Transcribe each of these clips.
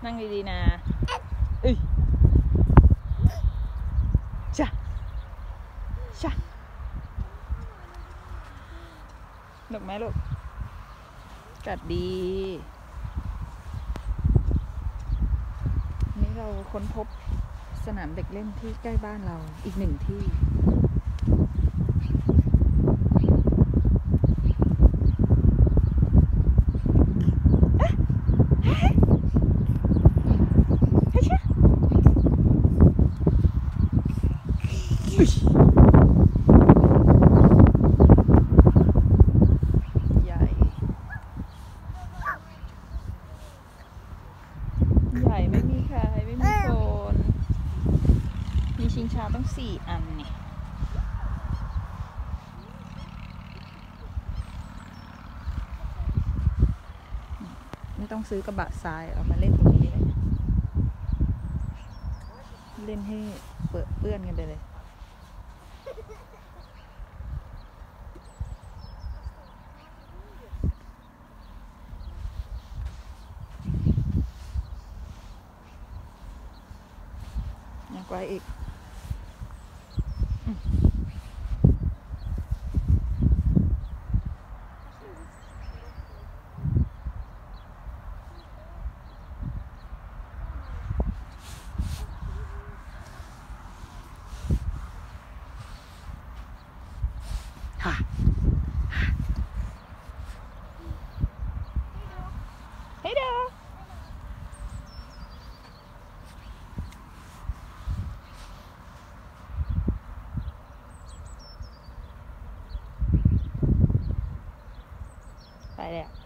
นั่งดีๆนะเอ้ยจ้ะจ้ะหนุกไหมลูกกัดดีนี่เราค้นพบสนามเด็กเล่นที่ใกล้บ้านเราอีกหนึ่งที่ใหญ่ไม่มีใครไม่มีคนมีชิงช้าต้อง4 อันเนี่ยไม่ต้องซื้อกระบะทรายเอามาเล่นตรงนี้เลยเล่นให้เปื้อนกันไปเลยยังไกลอีกค่ะเฮ้ยเด้อไป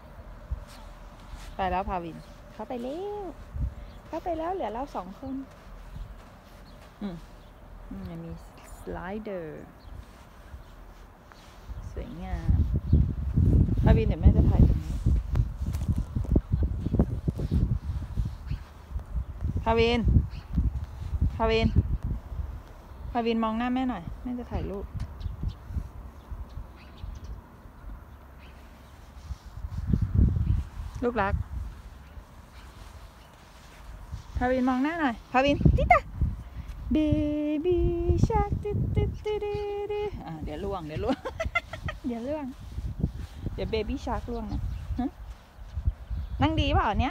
แล้วพาวินเข้าไปแล้วเหลือเรา2 คนยังมีสไลเดอร์สวยงามพาวินเดี๋ยวแม่จะถ่ายตรงนี้พาวินมองหน้าแม่หน่อยแม่จะถ่ายรูปลูกรักพาวินมองหน้าหน่อยพาวินติ๊ตาเบบี้ชาร์กติ๊ดเดี๋ยวล่วง เดี๋ยวเบบี้ชาร์กล่วงนะนั่งดีเปล่าเนี้ย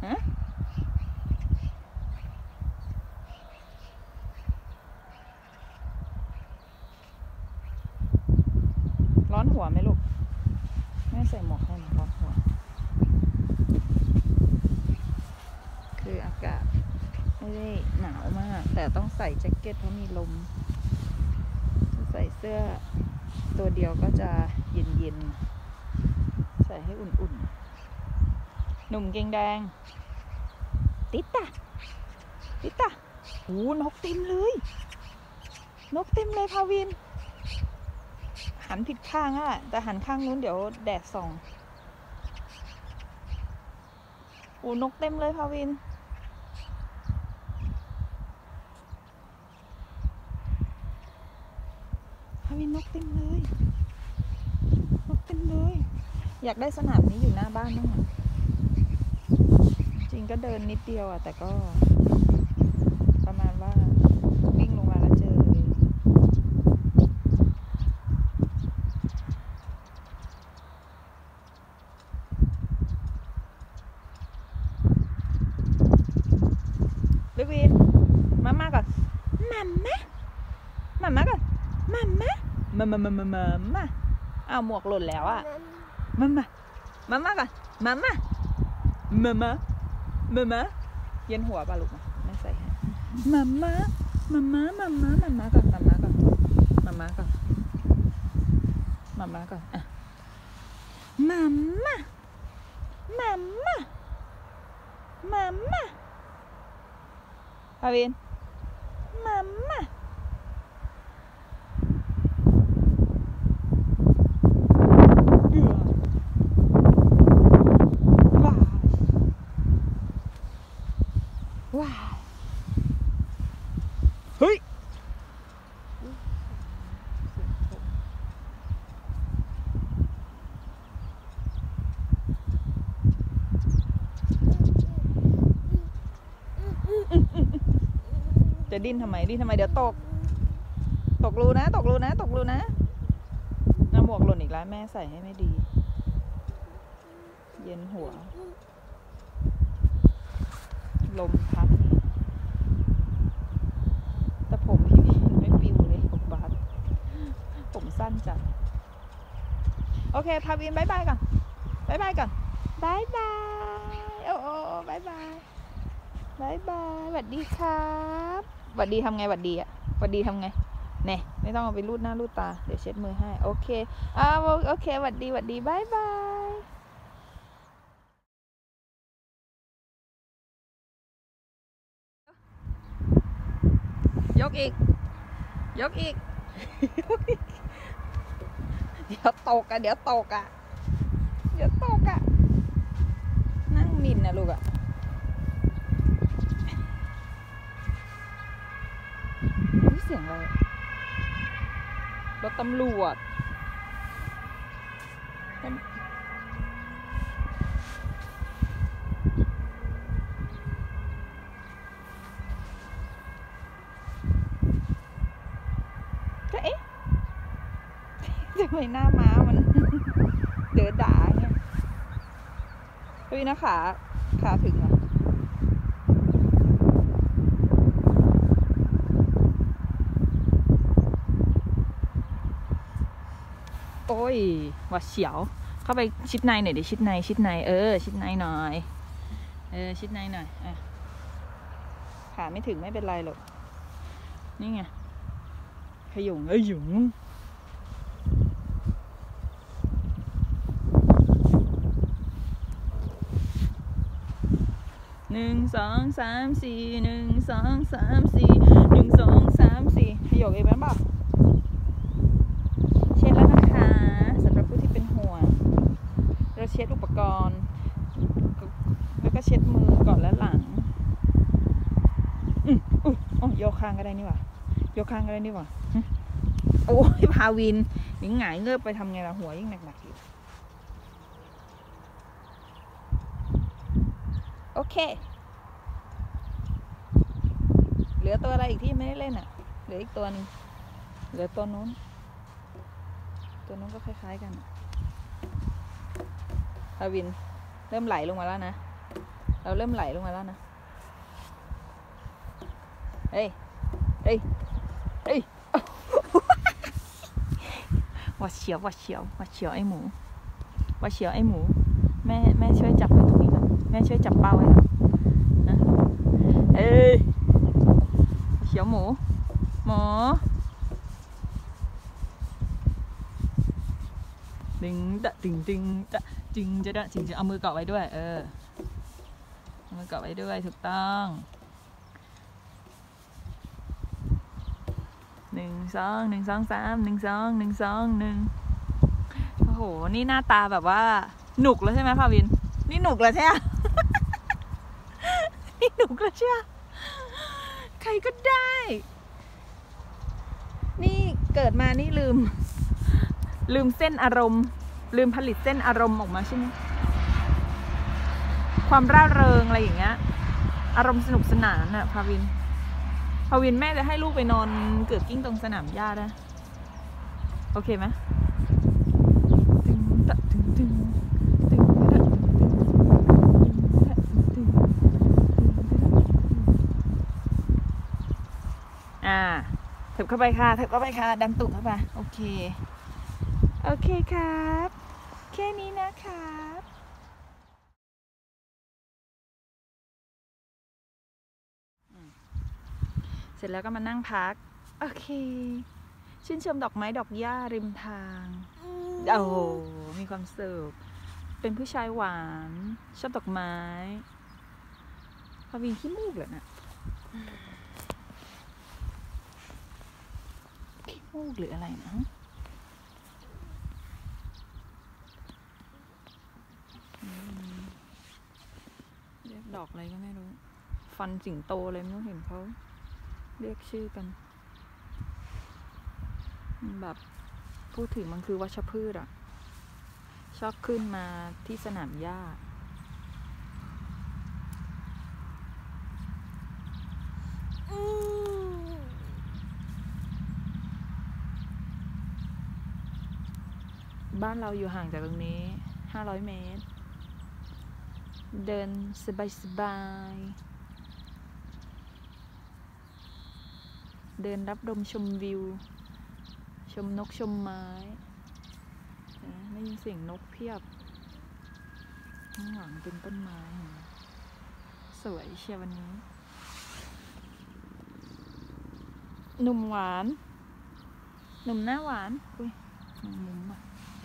ร้อนหัวไหมลูกแม่ใส่หมวกให้ร้อนหัวคืออากาศไม่ได้หนาวมากแต่ต้องใส่แจ็คเก็ตเพราะมีลมใส่เสื้อตัวเดียวก็จะเย็นๆใส่ให้อุ่นๆหนุ่มเกงแดงติ๊ตาโอ้นกเต็มเลยพาวินหันผิดข้างอ่ะแต่หันข้างนู้นเดี๋ยวแดดส่องโอ้นกเต็มเลยพาวินนกเต็มเลยอยากได้สนามนี้อยู่หน้าบ้านบ้างอ่ะจริงก็เดินนิดเดียวอ่ะแต่ก็ประมาณว่าวิ่งลงมาแล้วเจอลูกวินมาก่อนมาก่อนมาอ้าวหมวกหล่นแล้วอ่ะมาก่อนมาเย็นหัวป่ะลูกไม่ใส่ให้มาก่อนอ่ะพาวินว้าวเฮ้ยจะดิ้นทำไมเดี๋ยวตกรูนะน้ำหมวกหล่นอีกแล้วแม่ใส่ให้ไม่ดีเย็นหัวลมพัดแต่ผมพี่ไม่ปิวเลยผมบาดผมสั้นจัดโอเคพาวินบายบายก่อนบายบายโอ้บายบายสวัสดีครับสวัสดีทำไงสวัสดีอ่ะสวัสดีทำไงเนี่ยไม่ต้องเอาไปรูดหน้ารูดตาเดี๋ยวเช็ดมือให้โอเคโอเคสวัสดีบายบายยกอีกเดี๋ยวตกอ่ะนั่งมินนะลูกอ่ะเสียงอะไรรถตำรวจก็เอ๊ะทำไมหน้าม้ามันเดือดด่าเงี้ยพี่นะขาถึงอ่ะโอ้ยว่าเฉียวเข้าไปชิดในหน่อยดิชิดในชิดในหน่อยชิดในหน่อยขาไม่ถึงไม่เป็นไรหรอกนี่ไงขยุงหยุง1 2 3 4 1 2 3 4 1 2 3 4ขยกเองไหมบ้างเช็ดแล้วนะคะสำหรับผู้ที่เป็นห่วงเราเช็ดอุปกรณ์แล้วก็เช็ดมือก่อนและหลังโยกข้างก็ได้นี่หว่าโอ้ยพาวินยิ่งหงายเงือบไปทำไงล่ะหัวยิ่งหนักๆอยู่โอเคเหลือตัวอะไรอีกที่ไม่ได้เล่นอ่ะเหลืออีกตัวนึงเหลือตัวนู้นก็คล้ายๆกันพาวินเริ่มไหลลงมาแล้วนะเราเริ่มไหลลงมาแล้วนะเฮ้ยว่าเฉียวไอ้หมูแม่ช่วยจับไว้ตรงนี้ก่อนแม่ช่วยจับเป้าไว้นะเฉียวหมูจึงจะเอามือเกาะไว้ด้วยเอามือเกาะไว้ด้วยถูกต้อง1 2 1 2 3 1 2 1 2 1โอ้โหนี่หน้าตาแบบว่าหนุกแล้วใช่ไหมพาวินนี่หนุกแล้วใช่ไหม นี่หนุกแล้วใช่ไหมใครก็ได้นี่เกิดมานี่ลืมเส้นอารมณ์ลืมผลิตเส้นอารมณ์ออกมาใช่ไหมความร่าเริงอะไรอย่างเงี้ยอารมณ์สนุกสนานอะพาวินแม่จะให้ลูกไปนอนเกือกกิ้งตรงสนามหญ้าได้โอเคไหมเถิบเข้าไปค่ะดันตุ่มเข้าไปโอเคครับแค่นี้นะครับเสร็จแล้วก็มานั่งพักโอเคชื่นชมดอกไม้ดอกหญ้าริมทางโอ้โหมีความสุขเป็นผู้ชายหวานชอบดอกไม้พาวินขี้มูกเลยนะขี้มูกหรืออะไรนะเรียกดอกอะไรก็ไม่รู้ฟันสิงโตเลยไม่รู้เห็นเขาเรียกชื่อกันแบบพูดถึงมันคือวัชพืชอะชอบขึ้นมาที่สนามหญ้าบ้านเราอยู่ห่างจากตรงนี้500 เมตรเดินสบายๆเดินรับลมชมวิวชมนกชมไม้ได้ยินเสียงนกเพียบข้างหลังเป็นต้นไม้สวยเชียววันนี้หนุ่มหวานหนุ่มหน้าหวานอุ้ยมุมอ่ะ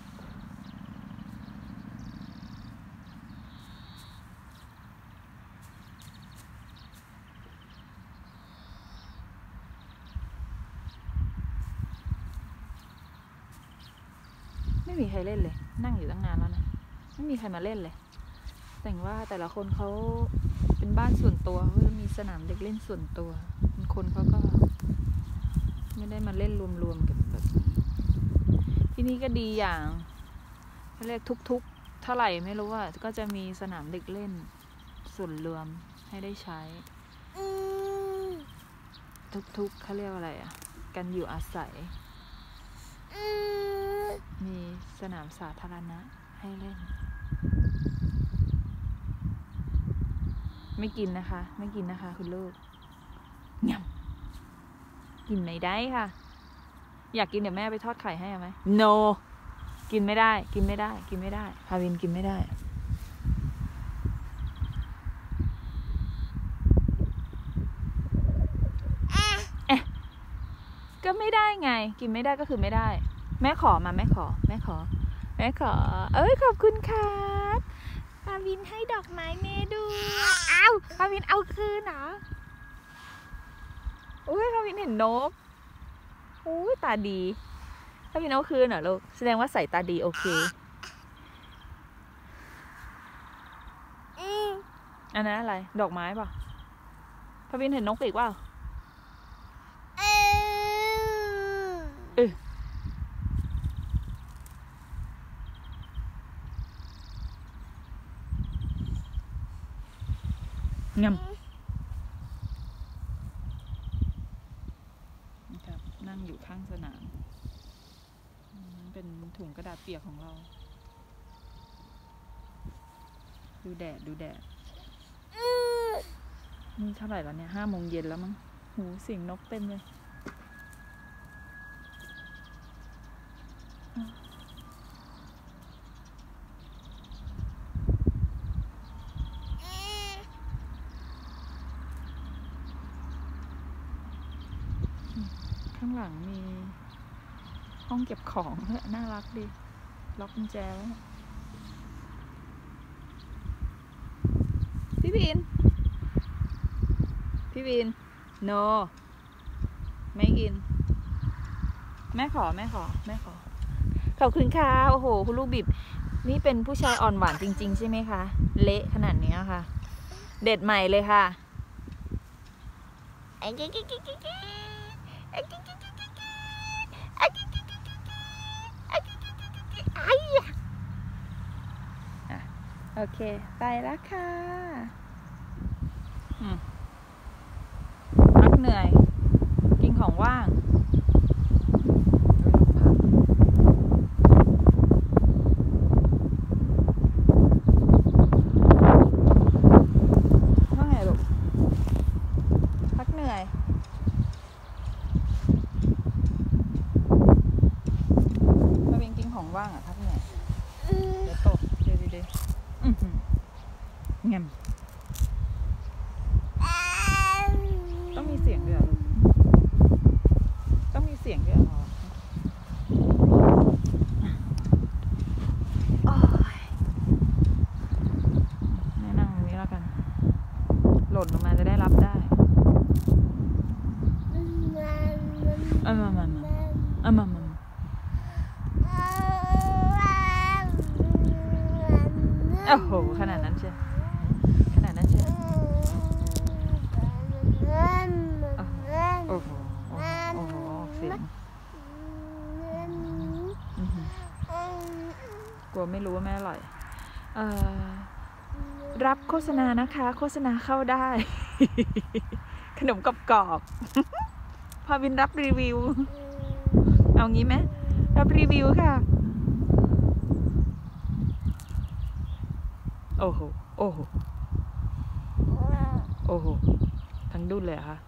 ไม่มีใครเล่นเลยนั่งอยู่ตั้งนานแล้วนะไม่มีใครมาเล่นเลยแต่ว่าแต่ละคนเขาเป็นบ้านส่วนตัวเขาจะมีสนามเด็กเล่นส่วนตัวคนเขาก็ไม่ได้มาเล่นรวมๆกันแบบที่นี่ก็ดีอย่างเขาเรียกทุกๆเท่าไหร่ไม่รู้ว่าก็จะมีสนามเด็กเล่นส่วนรวมให้ได้ใช้ทุกเขาเรียกอะไรอ่ะกันอยู่อาศัยมีสนามสาธารณะให้เล่นไม่กินนะคะไม่กินนะคะคุณลูกยำกินไม่ได้ค่ะอยากกินเดี๋ยวแม่ไปทอดไข่ให้ไหม no กินไม่ได้กินไม่ได้กินไม่ได้พาวินกินไม่ได้ก็ไม่ได้ไงกินไม่ได้ก็คือไม่ได้แม่ขอมาแม่ขอเอ้ยขอบคุณครับพาวินให้ดอกไม้เมดูอ้าวพาวินเอาคืนเหรออุ้ยพาวินเห็นนกอุ้ยตาดีพาวินเอาคืนเหรอลูกแสดงว่าใส่ตาดีโอเคอันนั้นอะไรดอกไม้ป่ะพาวินเห็นนกอีกเปล่างำนะครับนั่งอยู่ข้างสนามเป็นถุงกระดาษเปียกของเราดูแดดนี่เท่าไหร่แล้วเนี่ย5 โมงเย็นแล้วมั้งหูเสียงนกเต็มเลยข้างหลังมีห้องเก็บของน่ารักดีล็อกกุญแจไว้พี่วิน no ไม่กินแม่ขอขอบคุณค่ะโอ้โหคุณลูกบิบนี่เป็นผู้ชายอ่อนหวานจริงๆใช่ไหมคะเละขนาดนี้ค่ะเด็ดใหม่เลยค่ะโอเคไปแล้วค่ะพักเหนื่อยกินของว่างว่าไงลูกพักเหนื่อยมาเป็นกินของว่างอ่ะพักเหนื่อยเดี๋ยวตกเดี๋ยวเงี้ยต้องมีเสียงด้วยลูกต้องมีเสียงด้วยเหรอแนะนำตรงนี้แล้วกันหล่นลงมาจะได้รับได้มาโอ้โหขนาดนั้นเชียวโอ้โหเสียงกลัวไม่รู้ว่าแม่อร่อยรับโฆษณานะคะโฆษณาเข้าได้ ขนมกรอบๆพาวินรับรีวิวเอางี้ไหมรับรีวิวค่ะโอ้โหโอ้โหโอ้โหทั้งดุนเลยค่ะ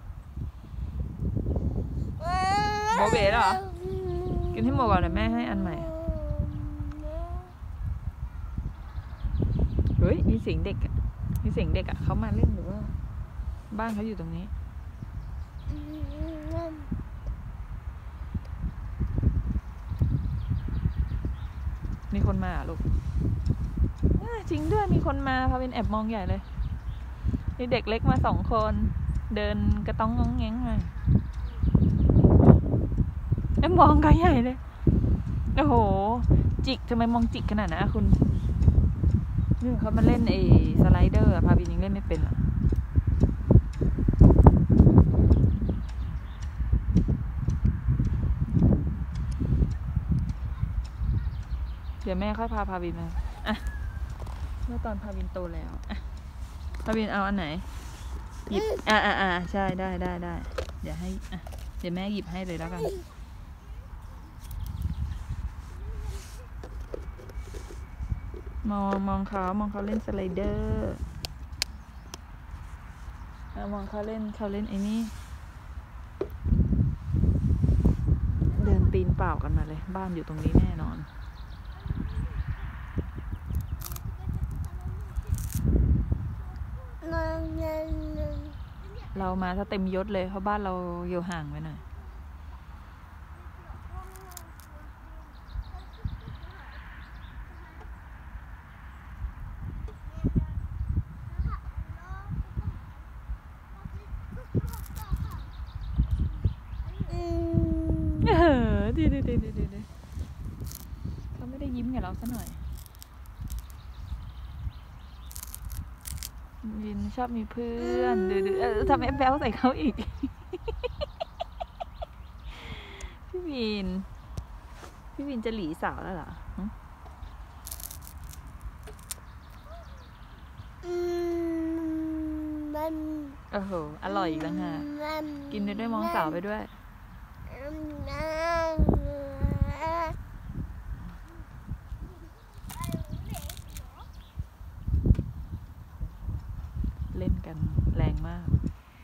โบเบ้เหรอกินให้หมดก่อนเดี๋ยวแม่ให้อันใหม่เฮ้ยมีเสียงเด็กอะมีเสียงเด็กอะเขามาเล่นหรือว่าบ้านเขาอยู่ตรงนี้มีคนมาลูกจริงด้วยมีคนมาพาเป็นแอบมองใหญ่เลยมีเด็กเล็กมา2 คนเดินกระต้องง้องแง้งมาแอบมองกันใหญ่เลยโอ้โหจิกทำไมมองจิกขนาดนั้นคุณนี่เขามาเล่นสไลเดอร์พาวินยังเล่นไม่เป็นหรอเดี๋ยวแม่ค่อยพาพาวินมาอ่ะเมื่อตอนพาวินโตแล้วอ่ะพาวินเอาอันไหนหยิบใช่ได้เดี๋ยวให้อ่ะเดี๋ยวแม่หยิบให้เลยแล้วกันมองเขาเล่นสไลเดอร์มองเขาเล่นไอ้นี่เดินตีนเปล่ากันมาเลยบ้านอยู่ตรงนี้แน่นอนเรามาถ้าเต็มยศเลยเพราะบ้านเราอยู่ห่างไปหน่อยดีเขาไม่ได้ยิ้มกับเราซะหน่อยวินชอบมีเพื่อนดูทำแอบแบลใส่เขาอีก พี่วินจะหลีสาวแล้วเหรอโอ้โหอร่อยอีกแล้วฮะกินด้วยมองสาวไปด้วยเล่นกันแรงมาก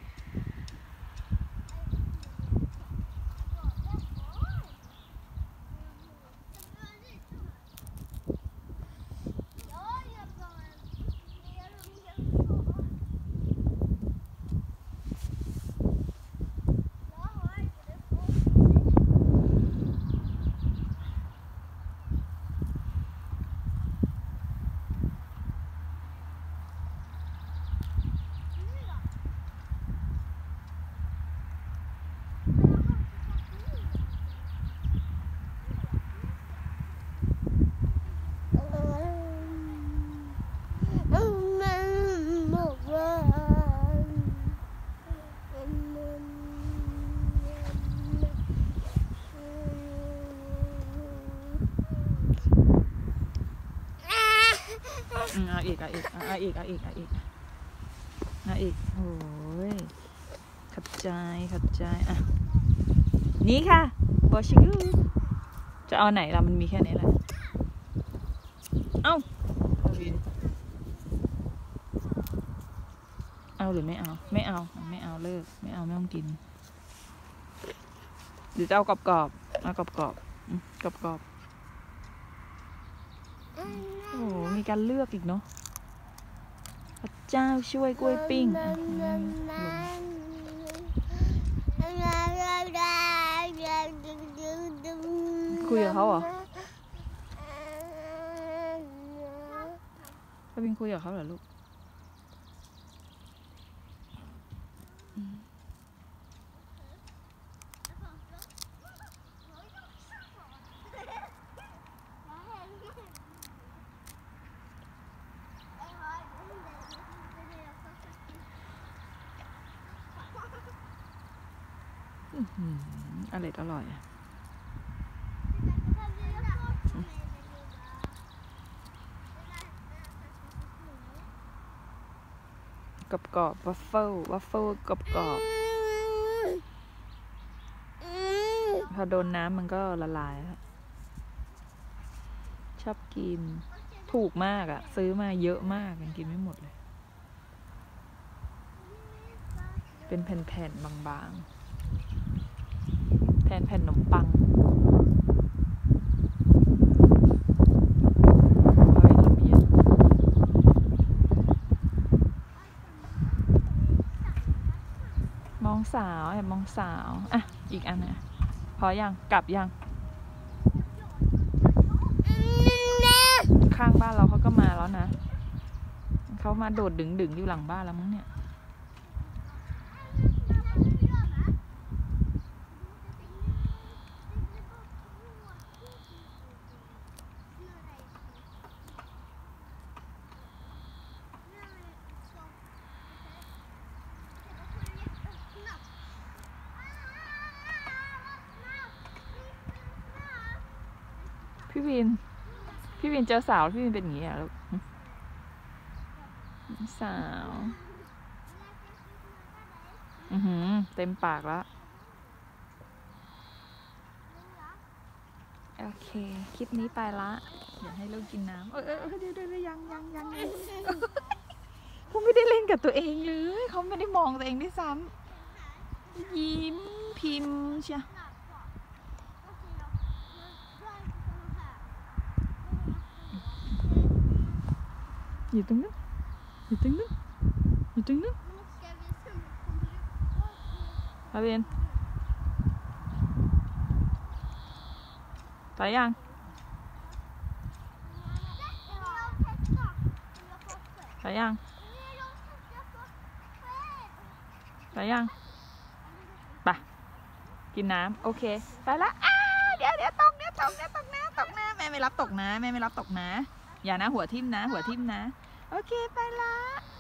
เอาอีกโอ้ยขับใจอ่ะนี่ค่ะบอชิกูจะเอาไหนล่ะมันมีแค่นี้แหละเอ้าเอาหรือไม่เอาไม่เอาเลิกไม่ต้องกินหรือจะเอากรอบเอากรอบโอ้มีการเลือกอีกเนาะพระเจ้าช่วยกล้วยปิ้งคุยกับเขาเหรอก็เป็นคุยกับเขาเหรอลูกอร่อยกรอบวัฟเฟิลกรอบพอโดนน้ำมันก็ละลายชอบกินถูกมากอะซื้อมาเยอะมากยังกินไม่หมดเลยเป็นแผ่นๆบางๆแทนแผ่นขนมปังมองสาวแอบมองสาวอ่ะอีกอันนะพอยังกลับยังข้างบ้านเราเขาก็มาแล้วนะเขามาโดดดึงอยู่หลังบ้านแล้วมั้งเนี่ยพี่วินเจอสาวพี่วินเป็นอย่างนี้อ่ะลูกสาวเต็มปากแล้วโอเคคลิปนี้ไปละเดี๋ยวให้ลูกกินน้ำเดี๋ยวยังเขาไม่ได้เล่นกับตัวเองเลยเขาไม่ได้มองตัวเองด้วยซ้ำยิ้มพิมพ์เชียอยู่ตรงนั้นพาเบนไปยังไปกินน้ำโอเคไปละเดี๋ยวตกนะแม่ไม่รับตกนะอย่านะหัวทิ่มนะโอเคไปละ